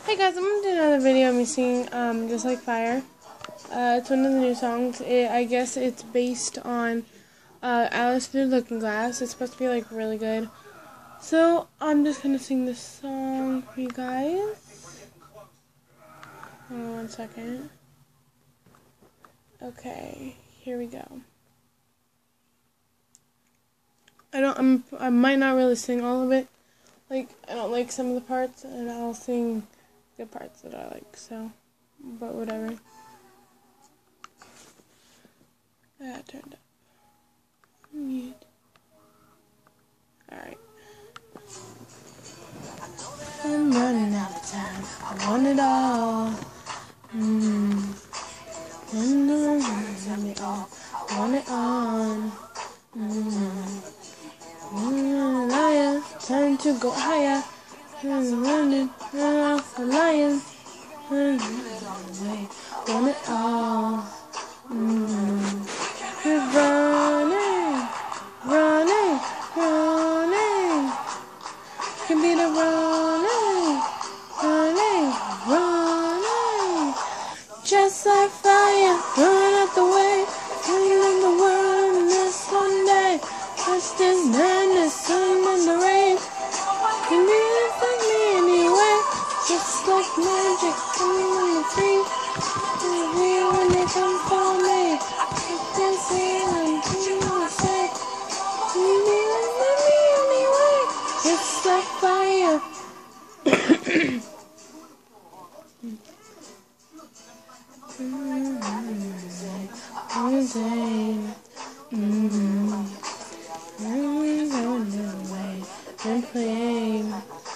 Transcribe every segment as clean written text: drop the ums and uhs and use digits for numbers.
Hey guys, I'm gonna do another video of me singing Just Like Fire. It's one of the new songs. I guess it's based on Alice Through the Looking Glass. It's supposed to be like really good. So I'm just gonna sing this song for you guys. Hold on 1 second. Okay, here we go. I might not really sing all of it. Like, I don't like some of the parts, and I'll sing the parts that I like, so, but whatever. I got turned up. Mute. Alright. I'm running out of time. I want it all. Let me all. I want it on. Lion, time to go higher. Running off the lion. Want it all. We're running, running, running. Can be the running, running, running. Just like fire, run out the way. Running the world in this one day. Just this madness, sun and the rain. Can be like me anyway. Just like magic, coming on the free. Here when they come for me. I can see them, people say. You be like me anyway. Just like fire. All day. We're going away and playing.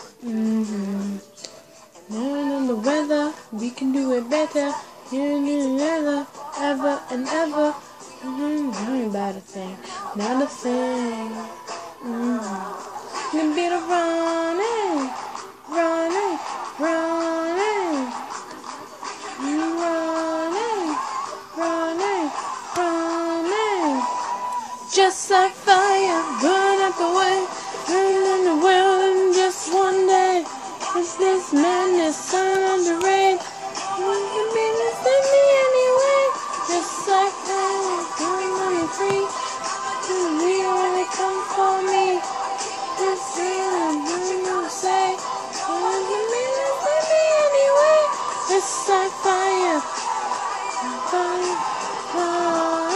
Learn on the weather, we can do it better. Here and ever, ever and ever. Not about a thing, not a thing. Can be the running, running, running, running, running, running. Just like fire, burn out the way, burn in the world in just one day. It's this madness, sun on the rain. You can be with me anyway. Just like fire, burn on the free. We really come for me. This is what I say. You can be with me anyway. Just like fire, fire, fire.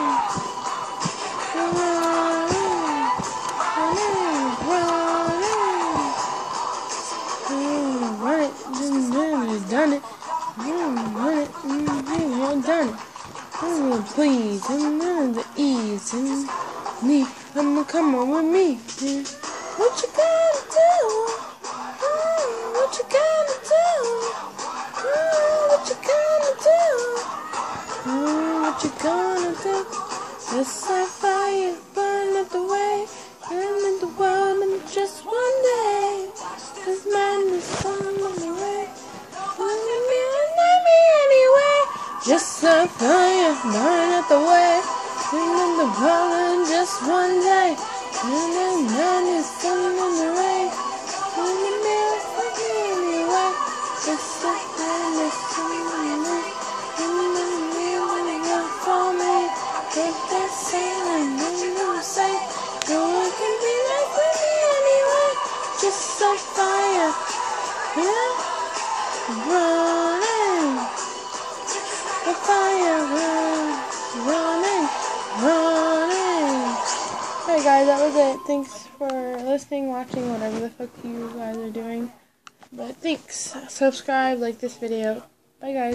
Done it. Run it. Done it. Please, and none of the ease and me. Come on with me. What you gonna do? What you gonna do? What you gonna do? What you gonna do? Just like fire, burn up the way, burn in the world in just one day. This madness on the way. Just like fire, burn out the way, burn in the world in just one day. And then madness, sun in the rain. And the mirror for me anyway. Just like madness, sun in the rain. And then the mirror for me. If they're sailing, then they'll say, no one can be like me anyway. Just like fire, yeah, running. The fire, running, running. Hey guys, that was it. Thanks for listening, watching, whatever the fuck you guys are doing. But thanks. Subscribe, like this video. Bye guys.